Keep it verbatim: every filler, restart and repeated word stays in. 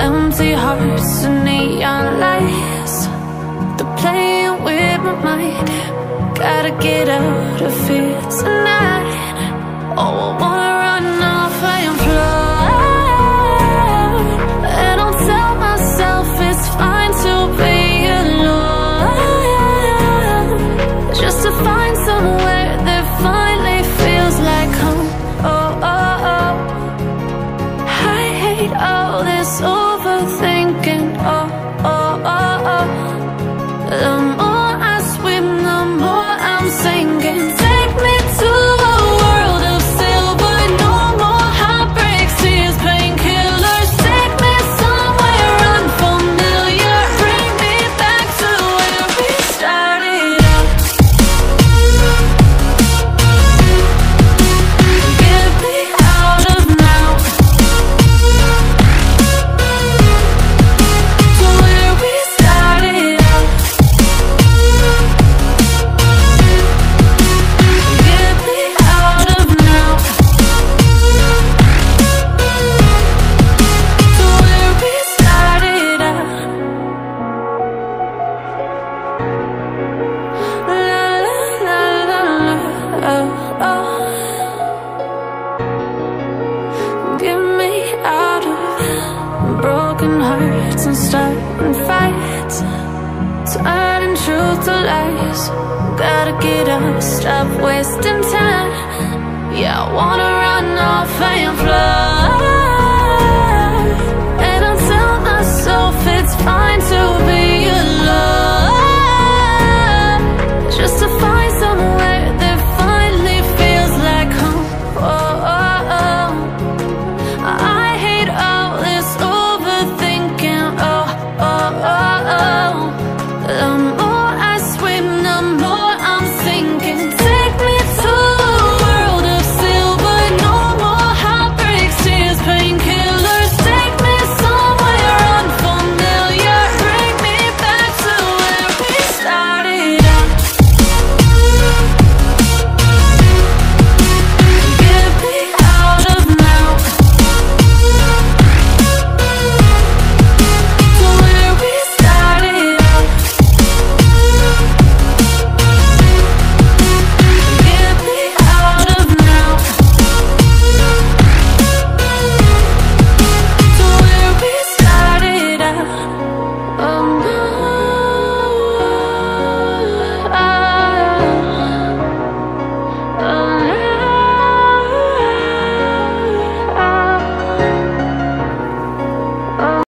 Empty hearts and neon lights, they're playing with my mind. Gotta get out of here tonight. Oh, I wanna run off and fly, and I'll tell myself it's fine to be alone, just to find somewhere that finally feels like home. Oh, oh, oh. I hate all this overthinking. Oh, oh, oh, oh. The more I swim, the more I'm sinking. Take me to a world of silver, no more heartbreaks, tears, painkillers. Take me somewhere unfamiliar, bring me back to where we started out. Get me out of now, to where we started out. Get me out of now, to where we started out. La la la la la, oh, oh. Get me out of broken hearts and starting fights, turning truth to lies. Gotta get up, stop wasting time. Yeah, I wanna run off and fly.